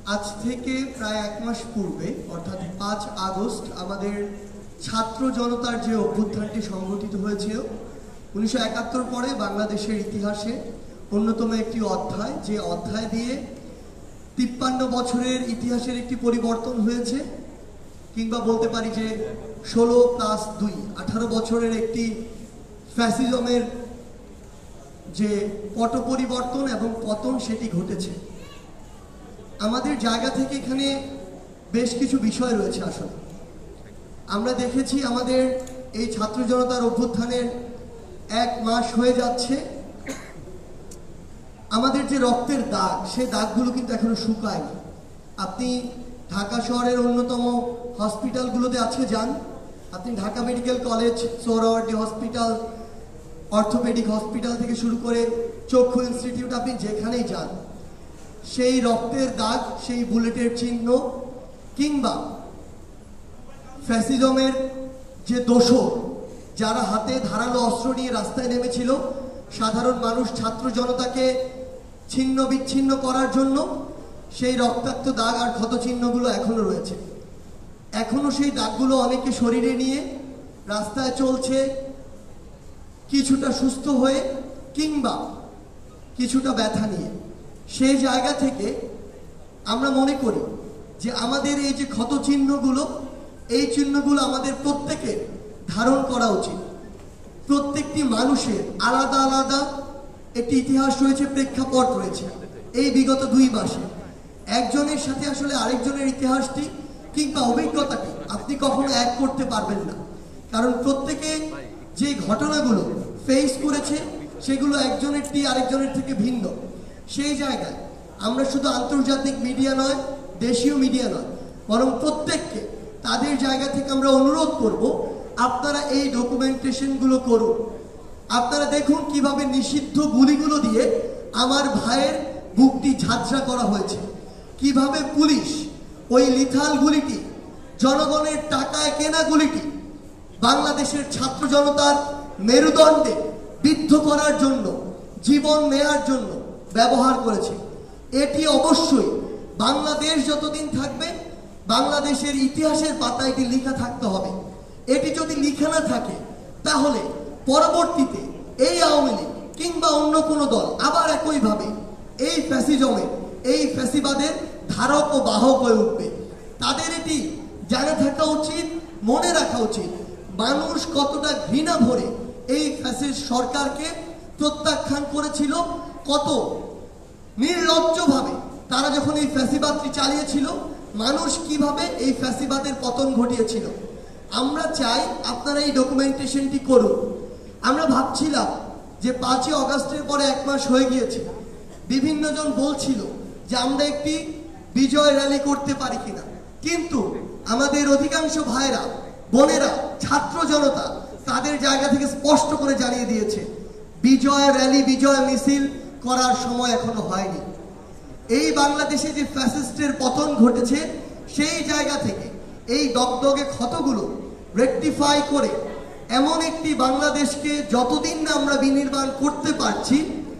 আজ থেকে প্রায় এক মাস পূর্বে অর্থাৎ 5 আগস্ট আমাদের ছাত্র জনতার যে অভ্যুত্থানটি সংগঠিত হয়েছিল 1971 পরে বাংলাদেশের ইতিহাসে অন্যতম একটি অধ্যায়, যে অধ্যায় দিয়ে 53 বছরের ইতিহাসের একটি পরিবর্তন হয়েছে, কিংবা বলতে পারি যে 16+2 18 বছরের একটি ফ্যাসিজমের যে পট পরিবর্তন এবং পতন সেটি ঘটেছে। আমাদের জায়গা থেকে এখানে বেশ কিছু বিষয় রয়েছে। আসলে আমরা দেখেছি আমাদের এই ছাত্র জনতার অভ্যুত্থানের 1 মাস হয়ে যাচ্ছে, আমাদের যে রক্তের দাগ সেই দাগগুলো কিন্তু এখনো শুকায়নি। আপনি ঢাকা শহরের অন্যতম হসপিটালগুলোতে আজকে যান, আপনি Dhaka medical college, Suhrawardy hospital, orthopaedic hospital থেকে শুরু করে চক্ষু ইনস্টিটিউট, আপনি যেখানেই যান সেই রক্তের দাগ, সেই বুলেটের চিহ্ন, কিংবা ফ্যাসিজমের যে দোষর যারা হাতে ধারালো অস্ত্র নিয়ে রাস্তায় নেমেছিল সাধারণ মানুষ ছাত্র জনতাকে ছিন্ন বিচ্ছিন্ন করার জন্য, সেই রক্তাক্ত দাগ আর ক্ষতচিহ্নগুলো এখনো রয়েছে। এখনো সেই দাগগুলো অনেকে শরীরে নিয়ে রাস্তায় চলছে, কিছুটা সুস্থ হয়ে কিংবা কিছুটা ব্যথা নিয়ে। সেই জায়গা থেকে আমরা মনে করি যে আমাদের এই যে ক্ষত চিহ্নগুলো, এই চিহ্নগুলো আমাদের প্রত্যেকের ধারণ করা উচিত। প্রত্যেকটি মানুষের আলাদা আলাদা একটি ইতিহাস রয়েছে, প্রেক্ষাপট রয়েছে। এই বিগত 2 মাসে একজনের সাথে আসলে আরেকজনের ইতিহাসটি কিংবা অভিজ্ঞতাটি আপনি কখনো এক করতে পারবেন না, কারণ প্রত্যেকে যে ঘটনাগুলো ফেস করেছে সেগুলো একজনেরটি আরেকজনের থেকে ভিন্ন। সেই জায়গায় আমরা শুধু আন্তর্জাতিক মিডিয়া নয়, দেশীয় মিডিয়া নয়, বরং প্রত্যেককে তাদের জায়গা থেকে আমরা অনুরোধ করব, আপনারা এই ডকুমেন্টেশনগুলো করুন। আপনারা দেখুন কিভাবে নিষিদ্ধ গুলিগুলো দিয়ে আমার ভাইয়ের বুকটি ঝাঁঝরা করা হয়েছে, কিভাবে পুলিশ ওই লিথাল গুলিটি, জনগণের টাকায় কেনা গুলিটি বাংলাদেশের ছাত্র জনতার মেরুদণ্ডে বিদ্ধ করার জন্য, জীবন নেয়ার জন্য ব্যবহার করেছে। এটি অবশ্যই বাংলাদেশ যতদিন থাকবে বাংলাদেশের ইতিহাসের পাতায় এটি লেখা থাকতে হবে। এটি যদি লেখা না থাকে তাহলে পরবর্তীতে এই আওয়ামী লীগ কিংবা অন্য কোনো দল আবার একইভাবে এই ফ্যাসিজমের, এই ফ্যাসিবাদের ধারক ও বাহক হয়ে উঠবে। তাদের এটি জানা থাকা উচিত, মনে রাখা উচিত মানুষ কতটা ঘৃণা ভরে এই ফ্যাসিস্ট সরকারকে প্রত্যাখ্যান করেছিল, কত নির্লজ্জভাবে তারা যখন এই ফ্যাসিবাদটি চালিয়েছিল মানুষ কিভাবে এই ফ্যাসিবাদের পতন ঘটিয়েছিল। আমরা চাই আপনারা এই ডকুমেন্টেশনটি করুন। আমরা ভাবছিলাম যে 5 আগস্টের পরে 1 মাস হয়ে গিয়েছে, বিভিন্ন জন বলছিল যে আমরা একটি বিজয় র্যালি করতে পারি কিনা, কিন্তু আমাদের অধিকাংশ ভাইরা, বোনেরা, ছাত্র জনতা তাদের জায়গা থেকে স্পষ্ট করে জানিয়ে দিয়েছে বিজয় র্যালি, বিজয় মিছিল করার সময় এখনো হয়নি। এই বাংলাদেশে যে ফ্যাসিস্টের পতন ঘটেছে সেই জায়গা থেকে এই দগদগে ক্ষতগুলো রেকটিফাই করে এমন একটি বাংলাদেশকে যতদিন না আমরা বিনির্মাণ করতে পারছি,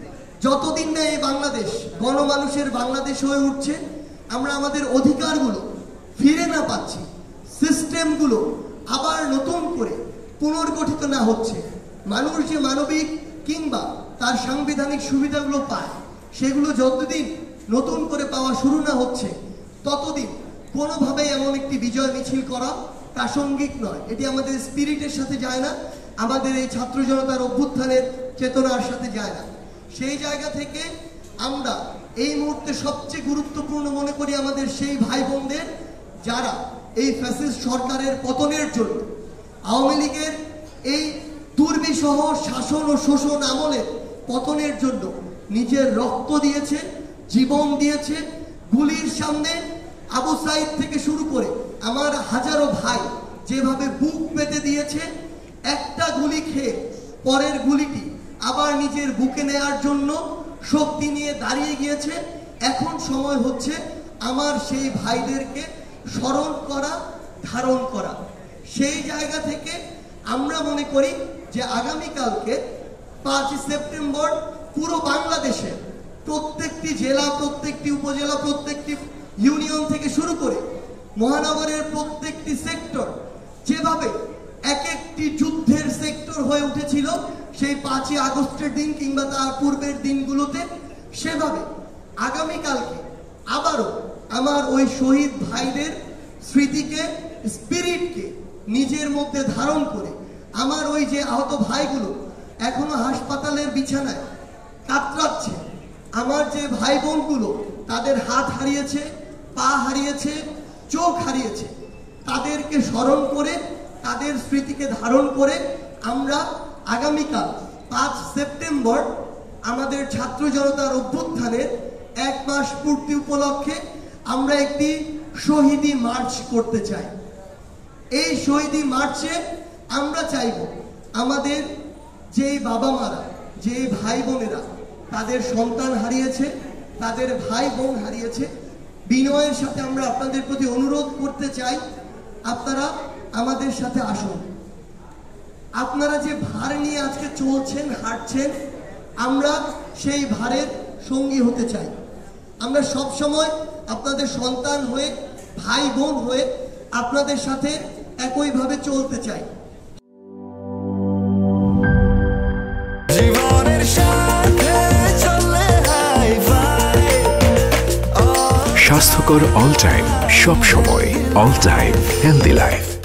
যতদিন না এই বাংলাদেশ গণমানুষের বাংলাদেশ হয়ে উঠছে, আমরা আমাদের অধিকারগুলো ফিরে না পাচ্ছি, সিস্টেমগুলো আবার নতুন করে পুনর্গঠিত না হচ্ছে, মানুষ যে মানবিক কিংবা তার সাংবিধানিক সুবিধাগুলো পায় সেগুলো যতদিন নতুন করে পাওয়া শুরু না হচ্ছে ততদিন কোনোভাবেই এমন একটি বিজয় মিছিল করা প্রাসঙ্গিক নয়। এটি আমাদের স্পিরিটের সাথে যায় না, আমাদের এই ছাত্র জনতার অভ্যুত্থানের চেতনার সাথে যায় না। সেই জায়গা থেকে আমরা এই মুহূর্তে সবচেয়ে গুরুত্বপূর্ণ মনে করি আমাদের সেই ভাই বোনদের যারা এই ফ্যাসিস্ট সরকারের পতনের জন্য, আওয়ামী লীগের এই দুর্বিষহ শাসন ও শোষণ আমলের পতনের জন্য নিজের রক্ত দিয়েছে, জীবন দিয়েছে। গুলির সামনে আবু সাইদ থেকে শুরু করে আমার হাজারো ভাই যেভাবে বুক পেতে দিয়েছে, একটা গুলি খেয়ে পরের গুলিটি আবার নিজের বুকে নেয়ার জন্য শক্তি নিয়ে দাঁড়িয়ে গিয়েছে। এখন সময় হচ্ছে আমার সেই ভাইদেরকে স্মরণ করা, ধারণ করা। সেই জায়গা থেকে আমরা মনে করি যে আগামীকালকে 5 সেপ্টেম্বর পুরো বাংলাদেশে প্রত্যেকটি জেলা, প্রত্যেকটি উপজেলা, প্রত্যেকটি ইউনিয়ন থেকে শুরু করে মহানগরের প্রত্যেকটি সেক্টর যেভাবে এক একটি যুদ্ধের সেক্টর হয়ে উঠেছিল সেই 5ই আগস্টের দিন কিংবা তার পূর্বের দিনগুলোতে, সেভাবে আগামীকালকে আবারও আমার ওই শহীদ ভাইদের স্মৃতিকে, স্পিরিটকে নিজের মধ্যে ধারণ করে আমার ওই যে আহত ভাইগুলো এখনো হাসপাতালের বিছানায় কাতরাচ্ছে, আমার যে ভাই বোনগুলো তাদের হাত হারিয়েছে, পা হারিয়েছে, চোখ হারিয়েছে, তাদেরকে স্মরণ করে তাদের স্মৃতিকে ধারণ করে আমরা আগামীকাল 5 সেপ্টেম্বর আমাদের ছাত্র জনতার অভ্যুত্থানের 1 মাস পূর্তি উপলক্ষে আমরা একটি শহীদি মার্চ করতে চাই। এই শহীদি মার্চে আমরা চাইব আমাদের যে বাবা মারা, যে ভাই বোনেরা তাদের সন্তান হারিয়েছে, তাদের ভাই বোন হারিয়েছে, বিনয়ের সাথে আমরা আপনাদের প্রতি অনুরোধ করতে চাই আপনারা আমাদের সাথে আসুন। আপনারা যে ভার নিয়ে আজকে চলছেন, হাঁটছেন, আমরা সেই ভারের সঙ্গী হতে চাই। আমরা সব সময় আপনাদের সন্তান হয়ে, ভাই বোন হয়ে আপনাদের সাথে একইভাবে চলতে চাই। স্বাস্থ্যকর অল টাইম, সব সময় অল টাইম হেলদি লাইফ।